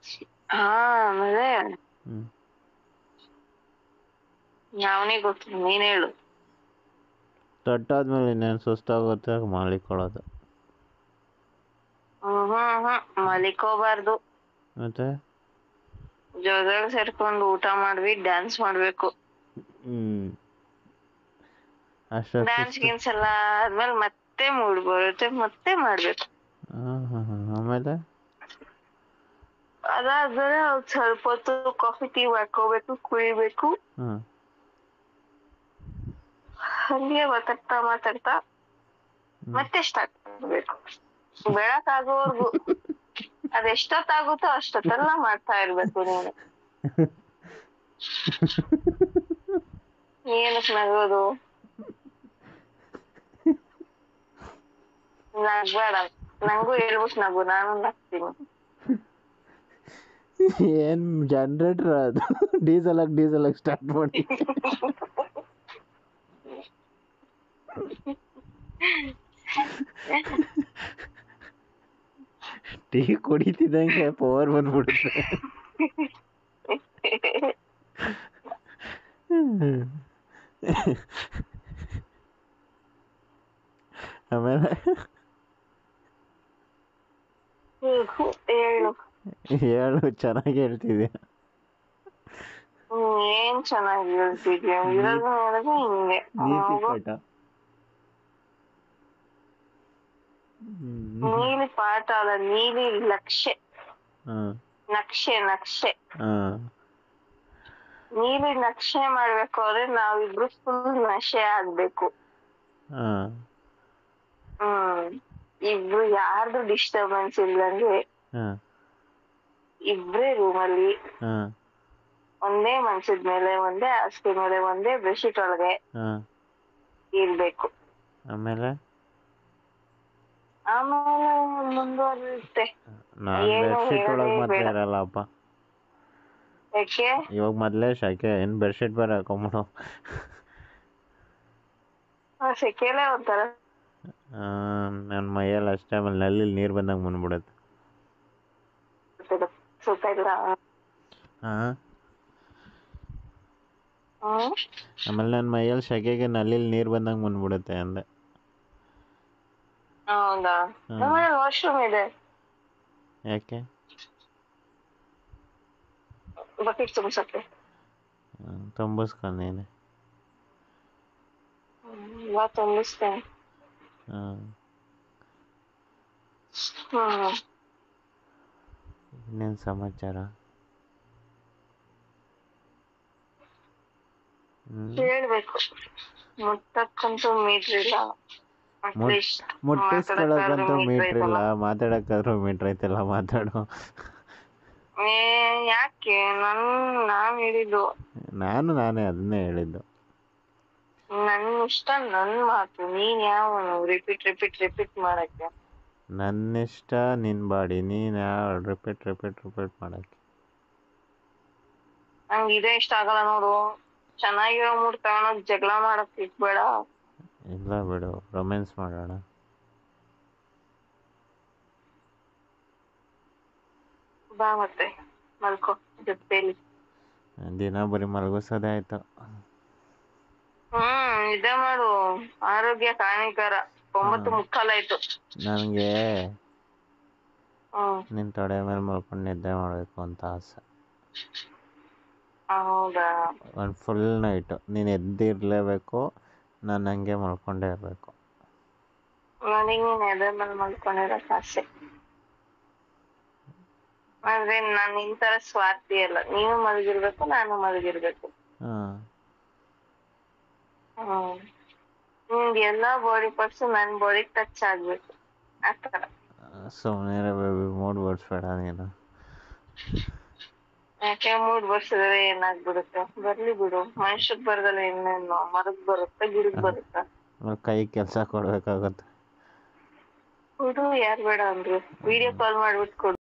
ಹಾ ಆಮೇಲೆ ಹ್ಮ್ ಯಾವನಿಗೆ ಗೊತ್ತು, ನೀನ್ ಹೇಳು. ತೊಟ್ಟಾದ್ಮೇಲೆ ಇನ್ನೇನು ಸುಸ್ತಾಗುತ್ತೆ ಮಲಿಕೊಳ್ಳೋದು. ಮಲಿಕೋಬಾರ್ದು. ಮತ್ತೆ ಜೊತೆಗೆ ಸೇರ್ಕೊಂಡು ಊಟ ಮಾಡ್ವಿ, ಡ್ಯಾನ್ಸ್ ಮಾಡ್ಬೇಕು. ಅಷ್ಟ ಡ್ಯಾನ್ಸ್ ಸುಸ್ತು. ಗೀನ್ಸ್ ಎಲ್ಲ ಆದ್ಮೇಲೆ ಮತ್ತೆ ಮೂಡ್ ಬರುತ್ತೆ, ಮತ್ತೆ ಮಾಡ್ಬೇಕು. ಆಮೇಲೆ ಅದಾದ್ಮೇಲೆ ಒಂದ್ ಸ್ವಲ್ಪ ಹೊತ್ತು ಕಾಫಿ ಟೀ ಮಾಡ್ಕೋಬೇಕು, ಕುಡಿಬೇಕು. ಹಂಗೆ ಮಾತಾಡ್ತಾ ಮಾತಾಡ್ತಾ ಮತ್ತೆ ಸ್ಟಾರ್ಟ್ ಮಾಡ್ಬೇಕು. ಬೆಳಕಾಗೋವರ್ಗು ಅದೆಷ್ಟೊತ್ತಾಗುತ್ತೋ ಅಷ್ಟೊತ್ತೆಲ್ಲ ಮಾಡ್ತಾ ಇರ್ಬೇಕು ನೀನು. ಏನಕ್ ನಗೋದು? ನಗ್ಬೇಡ, ನಂಗೂ ಹೇಳ್ಬಿಟ್ಟು ನಗು, ನಾನು ನಗ್ತೀನಿ. ಏನ್ ಜನರೇಟರ್ ಅದು? ಡೀಸೆಲ್ ಆಗಿ ಸ್ಟಾರ್ಟ್ ಮಾಡಿ. ಟೀ ಕುಡಿತಿದ್ದಂಗೆ ಪವರ್ ಬಂದ್ಬಿಡುತ್ತೆ. ಆಮೇಲೆ ಹೇಳು, ಚೆನ್ನಾಗಿ ಹೇಳ್ತಿದ್ಯಾ. ಏನ್ ಚೆನ್ನಾಗಿ ಹೇಳ್ತಿದ್ಯಾ? ಇರೋದು ನೋಡಿದ್ರೆ ಹಿಂಗೆ ನೀತಿ ಪಾಠ. ನೀಲಿ ಪಾಠ ಅಲ್ಲ, ನೀಲಿ ನಕ್ಷೆ. ನಕ್ಷೆ ನೀಲಿ ನಕ್ಷೆ ಮಾಡ್ಬೇಕು ಅಂದ್ರೆ ನಾವಿಬ್ರು ಫುಲ್ ನಶೆ ಆಗ್ಬೇಕು. ಇಬ್ರು ಯಾರ್ದು ಡಿಸ್ಟರ್ಬೆನ್ಸ್ ಇಲ್ದಂಗೆ ಇಬ್ರೇ ರೂಮಲ್ಲಿ, ಒಂದೇ ಮಂಚದ ಮೇಲೆ, ಒಂದೇ ಹಾಸಿಗೆ ಮೇಲೆ, ಒಂದೇ ಬೆಡ್ಶೀಟ್ ಒಳಗೆ ಇರ್ಬೇಕು. ಆಮೇಲೆ ಮುಂದುವರಿಯುತ್ತೆ. ನಾನ್ ಬೆಡ್ಶೀಟ್ ಒಳಗೆ ಮಾತ್ರ ಇರಲ್ಲಪ್ಪ. ಯಾಕೆ? ಇವಾಗ ಮೊದ್ಲೇ ಶಕೆ, ಏನ್ ಬೆಡ್ಶೀಟ್ ಬೇರೆ ಹಾಕೊಂಬಿಡು. ಸೆಕೆಲೆ ಒಂಥರ ನನ್ನ ಮೈಯಲ್ಲಿ ಅಷ್ಟೇ. ಆಮೇಲೆ ನಲ್ಲಿ ನೀರು ಬಂದಂಗೆ ಬಂದ್ಬಿಡುತ್ತೆ. ಆಮೇಲೆ ನನ್ನ ಮೈಯಲ್ಲಿ ಶಕೆಗೆ ನಲ್ಲಿ ನೀರು ಬಂದಂಗೆ ಬಂದ್ಬಿಡುತ್ತೆ ಅಂದೆ. ಹೌದಾ? ವಾಶ್ರೂಮ್ ಇದೆ. ಯಾಕೆ? ಬಕೆಟ್ ತುಂಬಿಸಕ್ಕೆ. ತುಂಬಿಸ್ಕೊಂಡೀನಿ. ತುಂಬಿಸ್ತೇನೆ. ಇನ್ನೇನು ಸಮಾಚಾರ? ಹೇಳ್ಬೇಕು. ಮುಟ್ಟಕ್ಕಂತೂ ಮೀಟ್ರ್ ಇಲ್ಲ. ಮುಟ್ಟಿಸ್ಕೊಳಕ್ಕಂತೂ ಮೀಟ್ರ್ ಇಲ್ಲ, ಮಾತಾಡಕ್ಕಾದ್ರೂ ಮೀಟ್ರ್ ಐತಲ್ಲ, ಮಾತಾಡು. ಯಾಕೆ? ನಾನ್ ಹೇಳಿದ್ದು. ನಾನೇ ಅದನ್ನೇ ಹೇಳಿದ್ದು. ನನ್ ಇಷ್ಟ, ನನ್ ಮಾತು. ನೀನ್ ಯಾವನು ರಿಪೀಟ್ ಮಾಡಕ್ಕೆ? ನನ್ನ ಇಷ್ಟ, ನಿನ್ ಬಾಡಿ. ನೀನ್ ಯಾವ ರಿಪೀಟ್ ಮಾಡಕ್ಕೆ? ನಂಗೆ ಇದೇ ಇಷ್ಟ ಆಗಲ್ಲ ನೋಡು. ಚೆನ್ನಾಗಿರೋ ಮೂಡ್ ತಗೊಂಡೋಗಿ ಜಗಳ ಮಾಡಕ್ ಇಟ್ಬೇಡ. ಇಲ್ಲ ಬಿಡು, ರೊಮ್ಯಾನ್ಸ್ ಮಾಡೋಣ. ಬಾ ಮತ್ತೆ ಮಲ್ಕೋ ಜೊತೆಲಿ. ದಿನ ಬರೀ ಮಲಗಿಸೋದೇ ಆಯ್ತು. ಇದೇ ಮಾಡು, ಆರೋಗ್ಯಕ್ಕೆ ಹಾನಿಕರ. 9:03 ಆಯ್ತು. ನನಗೆ ನಿನ್ ತೊಡೆ ಮೇಲೆ ಮಲ್ಕೊಂಡು ನಿದ್ದೆ ಮಾಡಬೇಕು ಅಂತ ಆಸೆ. ಹೌದಾ? ಒಂದು ಫುಲ್ ನೈಟು ನೀನು ಎದ್ದಿರಲೇಬೇಕು, ನಾನು ಹಂಗೆ ಮಲ್ಕೊಂಡೇ ಇರಬೇಕು. ನನಗೆ ನೀನು ಎದೆ ಮೇಲೆ ಮಲ್ಕೊಂಡಿರೋಕೆ ಆಸೆ. ಆದ್ರೆ ನಾನು ನಿನ್ ತರ ಸ್ವಾರ್ಥಿ ಅಲ್ಲ. ನೀನು ಮಲಗಿರ್ಬೇಕು, ನಾನು ಮಲಗಿರ್ಬೇಕು. ನಿಮ್ಗೆ ಎಲ್ಲಾ ಬಾಡಿ ಪಾರ್ಟ್ಸ್ ನನ್ನ ಬಾಡಿ ಟಚ್ ಆಗ್ಬೇಕು, ಆತರ. ಸುಮ್ಮನೆ ಬೇಬಿ, ಮೂಡ್ ಬರ್ಸ್ಬೇಡ ನೀನು. ಯಾಕೆ ಮೂಡ್ ಬರ್ಸಿದ್ರೆ ಏನಾಗ್ಬಿಡುತ್ತೆ? ಬರ್ಲಿ ಬಿಡು. ಮನುಷ್ಯಕ್ ಬರದಲ್ಲ ಇನ್ನೇನು ಮರಕ್ ಬರುತ್ತೆ, ಗಿಡಕ್ ಬರುತ್ತ? ಕೈ ಕೆಲಸ ಕೊಡ್ಬೇಕಾಗತ್ತೆ. ಕೊಡು, ಯಾರು ಬೇಡ ಅಂದ್ರು. ವಿಡಿಯೋ ಕಾಲ್ ಮಾಡ್ಬಿಟ್ಟು ಕೊಡು.